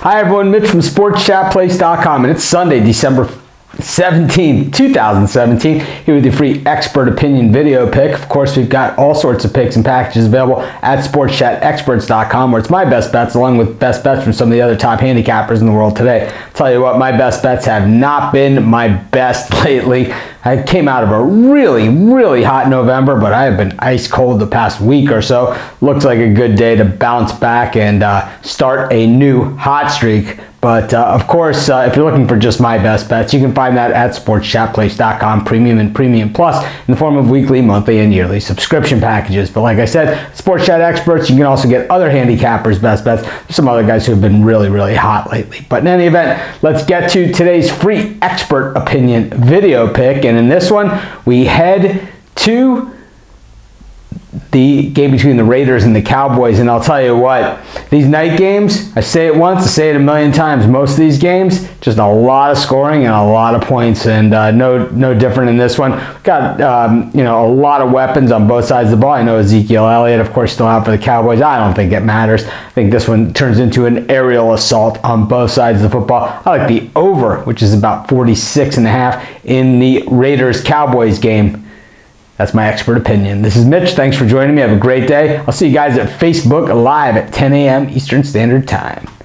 Hi everyone, Mitch from SportsChatPlace.com, and it's Sunday, December 17th, 2017, here with your free expert opinion video pick. Of course, we've got all sorts of picks and packages available at SportsChatExperts.com, where it's my best bets along with best bets from some of the other top handicappers in the world today. I'll tell you what, my best bets have not been my best lately. I came out of a really hot November, but I have been ice cold the past week or so. Looks like a good day to bounce back and start a new hot streak. But of course, if you're looking for just my best bets, you can find that at SportsChatPlace.com, Premium and Premium Plus, in the form of weekly, monthly, and yearly subscription packages. But like I said, Sports Chat Experts, you can also get other handicappers' best bets. There's some other guys who have been really hot lately. But in any event, let's get to today's free expert opinion video pick. And in this one, we head to the game between the Raiders and the Cowboys. And I'll tell you what, these night games, I say it once, I say it a million times, most of these games, just a lot of scoring and a lot of points, and no different in this one. We've got a lot of weapons on both sides of the ball. I know Ezekiel Elliott, of course, still out for the Cowboys. I don't think it matters. I think this one turns into an aerial assault on both sides of the football. I like the over, which is about 46.5 in the Raiders-Cowboys game. That's my expert opinion. This is Mitch. Thanks for joining me. Have a great day. I'll see you guys at Facebook Live at 10 a.m. Eastern Standard Time.